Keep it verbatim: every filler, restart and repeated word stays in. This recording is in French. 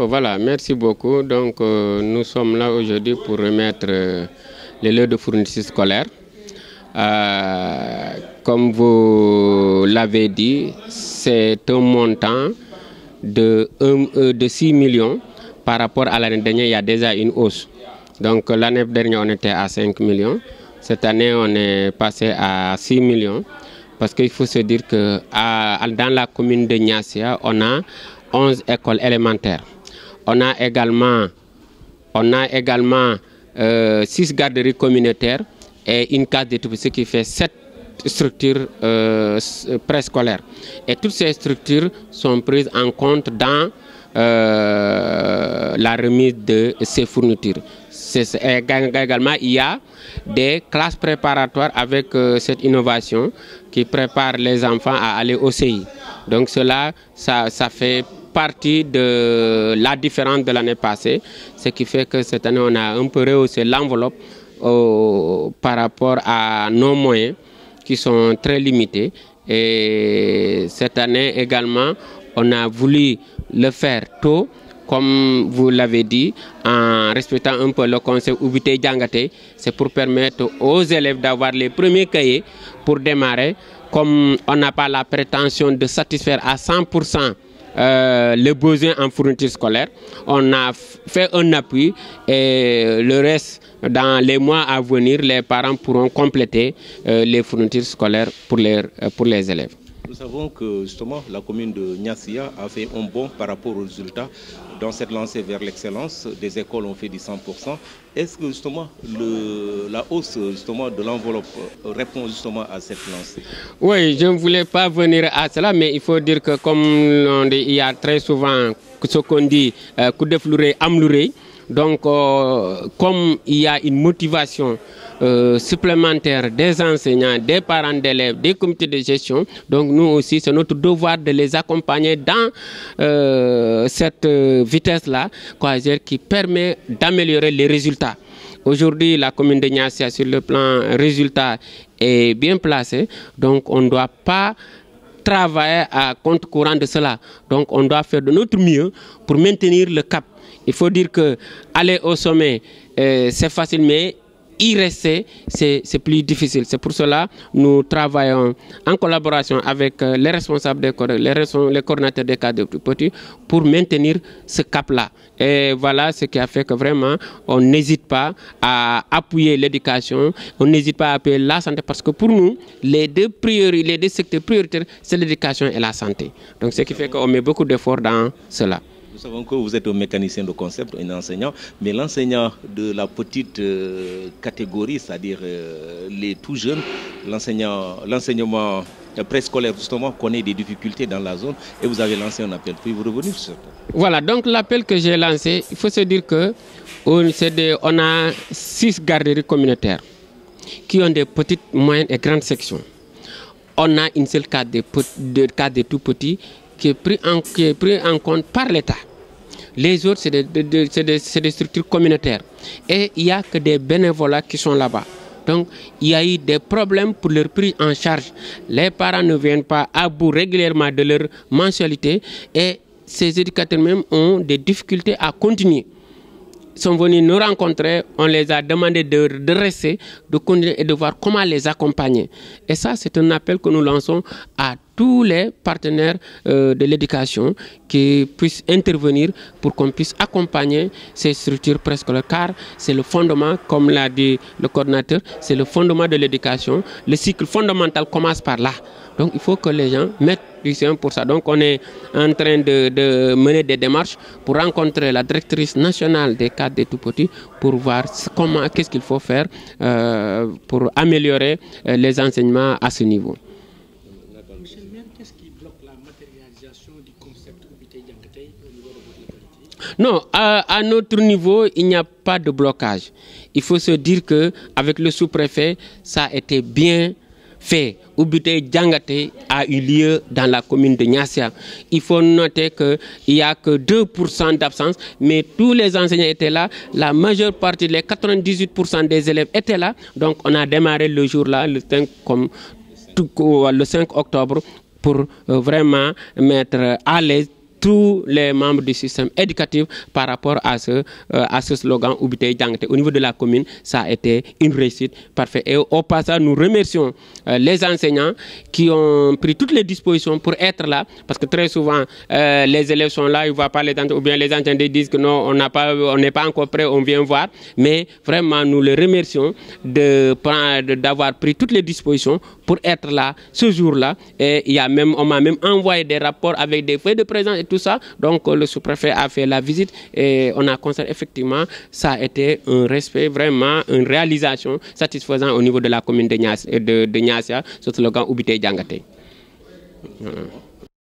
Voilà, merci beaucoup. Donc, euh, nous sommes là aujourd'hui pour remettre euh, les lots de fournitures scolaires. Euh, comme vous l'avez dit, c'est un montant de, un, de six millions. Par rapport à l'année dernière, il y a déjà une hausse. Donc, l'année dernière, on était à cinq millions. Cette année, on est passé à six millions. Parce qu'il faut se dire que à, dans la commune de Niassia, on a onze écoles élémentaires. On a également, on a également euh, six garderies communautaires et une case d'études, ce qui fait sept structures euh, préscolaires. Et toutes ces structures sont prises en compte dans euh, la remise de ces fournitures. Également, il y a des classes préparatoires avec euh, cette innovation qui prépare les enfants à aller au C I. Donc cela, ça, ça fait partie de la différence de l'année passée, ce qui fait que cette année on a un peu rehaussé l'enveloppe euh, par rapport à nos moyens qui sont très limités. Et cette année également, on a voulu le faire tôt, comme vous l'avez dit, en respectant un peu le concept Ubité Djangate. C'est pour permettre aux élèves d'avoir les premiers cahiers pour démarrer. Comme on n'a pas la prétention de satisfaire à cent pour cent Euh, les besoins en fourniture scolaire, on a fait un appui et le reste, dans les mois à venir, les parents pourront compléter euh, les fournitures scolaires pour les, euh, pour les élèves. Nous savons que justement la commune de Niassia a fait un bond par rapport aux résultats dans cette lancée vers l'excellence. Des écoles ont fait du cent pour cent. Est-ce que justement le, la hausse justement de l'enveloppe répond justement à cette lancée? Oui, je ne voulais pas venir à cela, mais il faut dire que comme on dit, il y a très souvent ce qu'on dit euh, coup de fleuret, amlouré. Donc euh, comme il y a une motivation Euh, supplémentaire des enseignants, des parents d'élèves, des comités de gestion. Donc nous aussi, c'est notre devoir de les accompagner dans euh, cette euh, vitesse-là qui permet d'améliorer les résultats. Aujourd'hui, la commune de Niassia, sur le plan résultat, est bien placée. Donc on ne doit pas travailler à compte courant de cela. Donc on doit faire de notre mieux pour maintenir le cap. Il faut dire que aller au sommet, euh, c'est facile, mais y rester, c'est plus difficile. C'est pour cela que nous travaillons en collaboration avec les responsables des cours, les, les coordinateurs des cadres plus petits pour maintenir ce cap-là. Et voilà ce qui a fait que vraiment, on n'hésite pas à appuyer l'éducation, on n'hésite pas à appuyer la santé, parce que pour nous, les deux, priori, les deux secteurs prioritaires, c'est l'éducation et la santé. Donc ce qui fait qu'on met beaucoup d'efforts dans cela. Nous savons que vous êtes un mécanicien de concept, un enseignant, mais l'enseignant de la petite euh, catégorie, c'est-à-dire euh, les tout jeunes, l'enseignement préscolaire justement connaît des difficultés dans la zone et vous avez lancé un appel. Pouvez-vous revenir sur ça? Voilà, donc l'appel que j'ai lancé, il faut se dire que on, de, on a six garderies communautaires qui ont des petites, moyennes et grandes sections. On a une seule case de, de, de tout petits qui est pris en, qui est pris en compte par l'État. Les autres, c'est des, des, des, des structures communautaires. Et il n'y a que des bénévolats qui sont là-bas. Donc, il y a eu des problèmes pour leur prise en charge. Les parents ne viennent pas à bout régulièrement de leur mensualité et ces éducateurs même ont des difficultés à continuer. Ils sont venus nous rencontrer, on les a demandé de, de rester, de continuer et de voir comment les accompagner. Et ça, c'est un appel que nous lançons à tous les partenaires euh, de l'éducation qui puissent intervenir pour qu'on puisse accompagner ces structures préscolaires, car c'est le fondement, comme l'a dit le coordinateur, c'est le fondement de l'éducation. Le cycle fondamental commence par là. Donc il faut que les gens mettent du sien pour ça. Donc on est en train de, de mener des démarches pour rencontrer la directrice nationale des cadres des tout-petits pour voir comment, qu'est-ce qu'il faut faire euh, pour améliorer euh, les enseignements à ce niveau. Monsieur le maire, qu'est-ce qui bloque la matérialisation du concept Ubité Djangate au niveau de votre localité? Non, à, à notre niveau, il n'y a pas de blocage. Il faut se dire qu'avec le sous-préfet, ça a été bien fait. Ubité Djangate a eu lieu dans la commune de Niassia. Il faut noter qu'il n'y a que deux pour cent d'absence, mais tous les enseignants étaient là. La majeure partie, les quatre-vingt-dix-huit pour cent des élèves étaient là. Donc on a démarré le jour-là, le cinq, comme, tout, le cinq octobre, pour euh, vraiment mettre à l'aise tous les membres du système éducatif par rapport à ce, euh, à ce slogan Ubité Djangate. Au niveau de la commune, ça a été une réussite parfaite. Et au passage, nous remercions euh, les enseignants qui ont pris toutes les dispositions pour être là, parce que très souvent, euh, les élèves sont là, ils ne voient pas les enseignants, ou bien les enseignants disent que non, on n'a pas, on n'est pas encore prêt, on vient voir. Mais vraiment, nous les remercions de prendre, d'avoir pris toutes les dispositions pour être là ce jour-là. Et il y a même, on m'a même envoyé des rapports avec des feuilles de présence et tout ça. Donc le sous-préfet a fait la visite et on a constaté effectivement ça a été un respect, vraiment une réalisation satisfaisante au niveau de la commune de Niassia, de, de Niassia, ce slogan Ubité Djangate. Voilà.